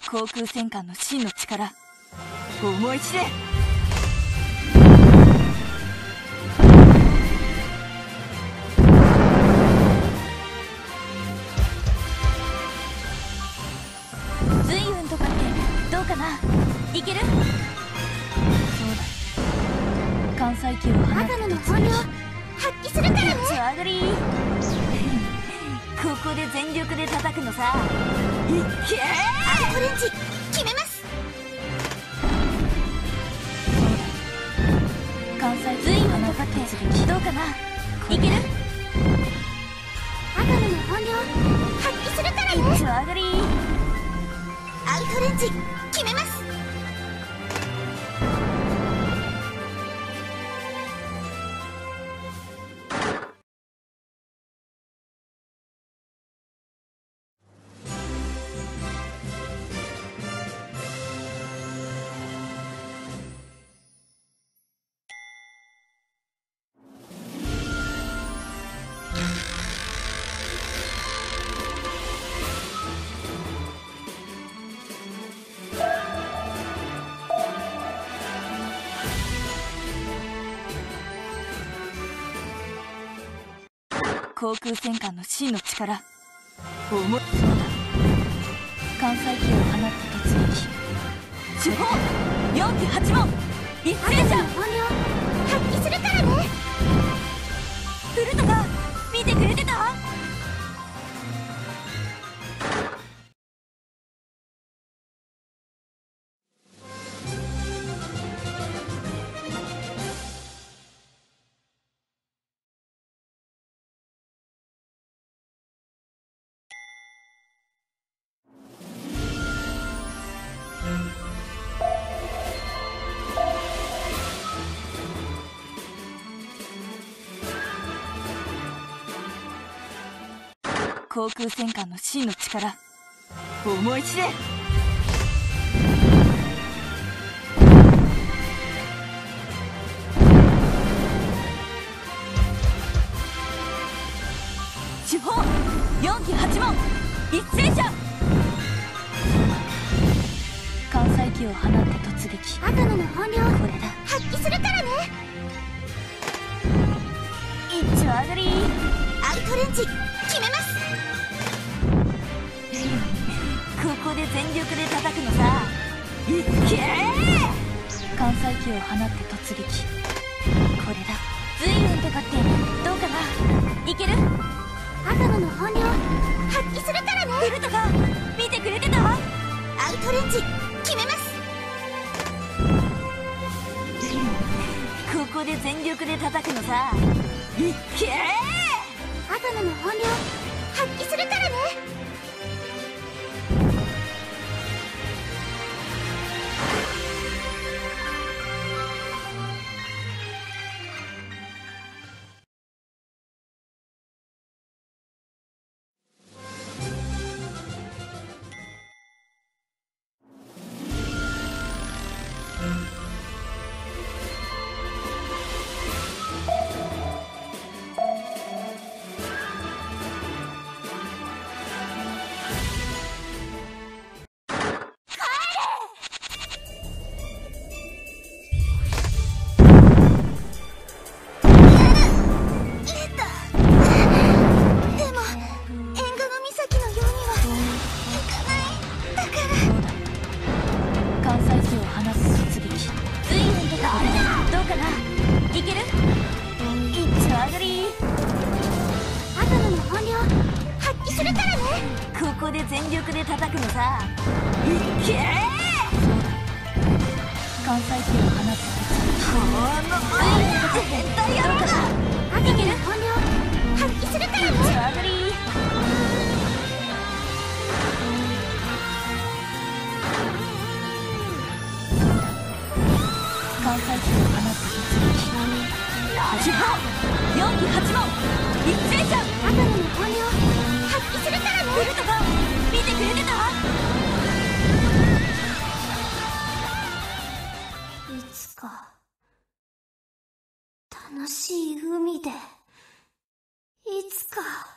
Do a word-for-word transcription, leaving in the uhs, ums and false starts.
航空戦艦の真の力、思い知れ。随運とかってどうかな。いける？そうだ、関西機を放ってアガムの本領発揮するからね。 上がりここで全力で叩くのさ。いっけー。 アウトレンジ決めます。 関西随運の突撃どうかな。いける？ アガムの本領発揮するからね。 一丁上がり。 アウトレンジ決めます。 航空戦艦の真の力、思い。そうだ、関西機を放って突撃。主砲よん機はち門一斉射。 本領発揮するからね。 ウルトが見てくれてた。航空戦艦の真の力、思い知れ。主砲よん機はち門一斉射。関西機を放って突撃。 アガムの本領これだ、 発揮するからね。 一丁上がり。 アウトレンジ決めます。 ここで全力で叩くのさ。いっけー。関西機を放って突撃。これだ、随運とかってどうかな。いける？ アガムの本領発揮するからね。 ウルトが見てくれてた。 アウトレンジ決めます。 ここで全力で叩くのさ。いっけー。 アガムの本領発揮するからね。 ここで全力で叩くのさ。いっけー。関西機を放ってこの絶対やろうか。 アガムの本領発揮するからね。 上がり。関西機を放って突撃。主砲よん機はち門一斉射。 アガムの本領発揮するからね。 ウルトが見てくれてた。 いつか楽しい海でいつか